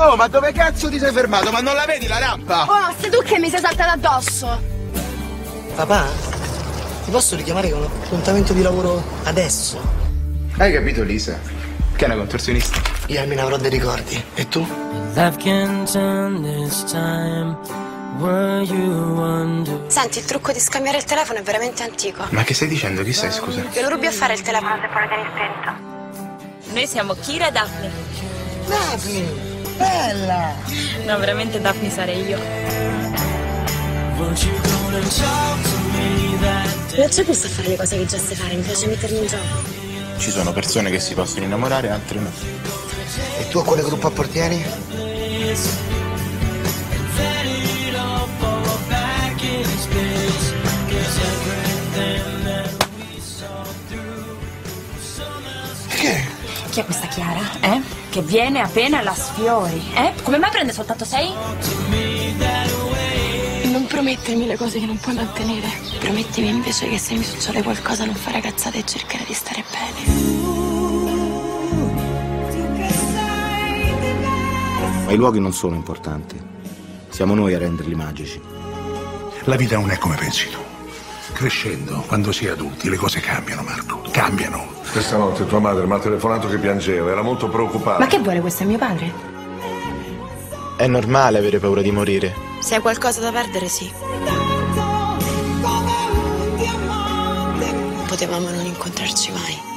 Oh, ma dove cazzo ti sei fermato? Ma non la vedi la rampa? Oh, sei tu che mi sei saltato addosso. Papà, ti posso richiamare con un appuntamento di lavoro adesso? Hai capito, Lisa? Che è una contorsionista? Io almeno avrò dei ricordi. E tu? Senti, il trucco di scambiare il telefono è veramente antico. Ma che stai dicendo? Chi sei, scusa? Che lo rubi a fare il telefono se poi lo tieni spento. Noi siamo Kira e Daphne. Daphne! Bella! No, veramente Daphne sarei io. Non c'è gusto a fare le cose che già sai fare, mi piace mettermi in gioco. Ci sono persone che si possono innamorare, altre no. E tu a quale gruppo appartieni? Che? Chi è questa Chiara, eh? Che viene appena la sfiori, eh? Come mai prende soltanto 6? Non promettermi le cose che non puoi mantenere. Promettimi invece che se mi succede qualcosa non fare cazzate e cercare di stare bene. Ma i luoghi non sono importanti. Siamo noi a renderli magici. La vita non è come pensi tu. Crescendo, quando si è adulti, le cose cambiano, Marco. Cambiano. Questa notte tua madre mi ha telefonato che piangeva, era molto preoccupata. Ma che vuole, questo è mio padre? È normale avere paura di morire. Se hai qualcosa da perdere, sì. Potevamo non incontrarci mai.